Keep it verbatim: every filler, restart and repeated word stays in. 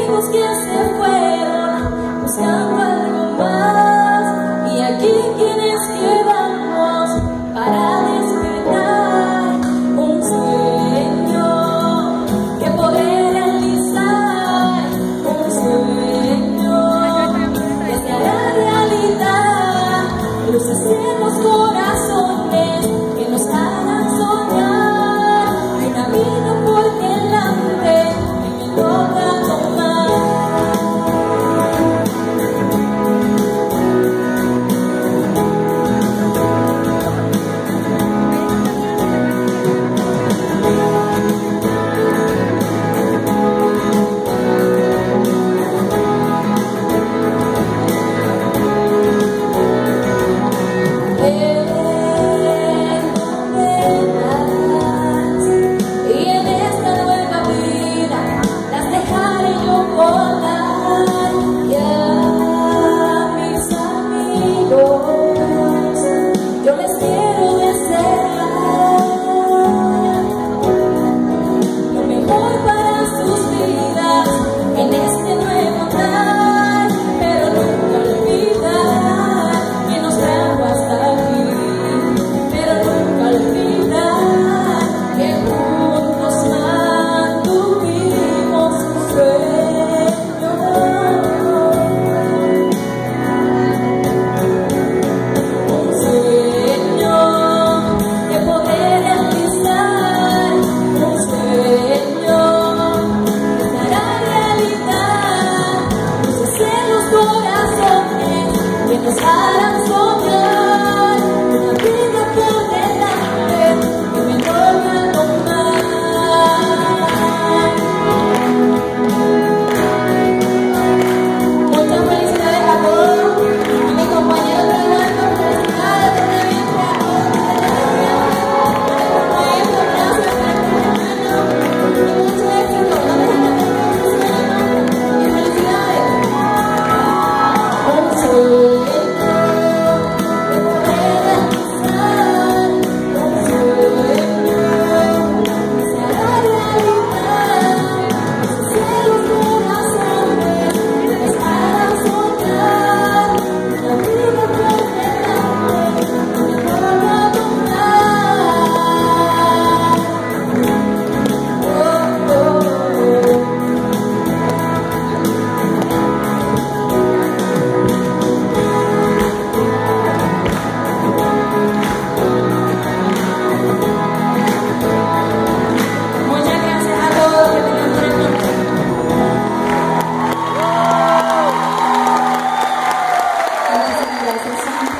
amigos que se fueron buscando algo más, y aquí quienes quedamos para despertar un sueño que poder realizar, un sueño que se hará realidad. Luces en los corazones que nos hagan soñar, y una vida por delante que me toca tomar. Nos harán soñar una vida por delante que me toca tomar. Muchas felicidades a todos, a mi compañero de trabajo, felicidades, eternamente a todos, a maestro, gracias, hermano, y mucho éxito, no dejen de tener y felicidades. Un sueño gracias.